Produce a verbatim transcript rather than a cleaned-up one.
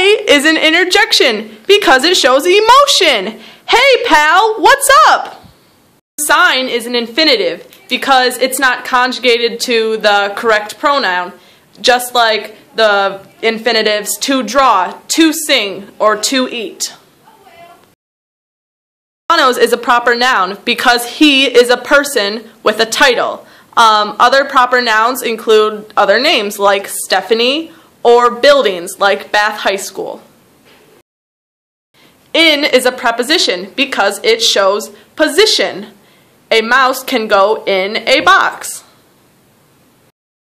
A is an interjection because it shows emotion. Hey pal, what's up? Sign is an infinitive because it's not conjugated to the correct pronoun, just like the infinitives to draw, to sing, or to eat. Janos is a proper noun because he is a person with a title. Um, other proper nouns include other names like Stephanie or buildings like Bath High School. In is a preposition because it shows position. A mouse can go in a box.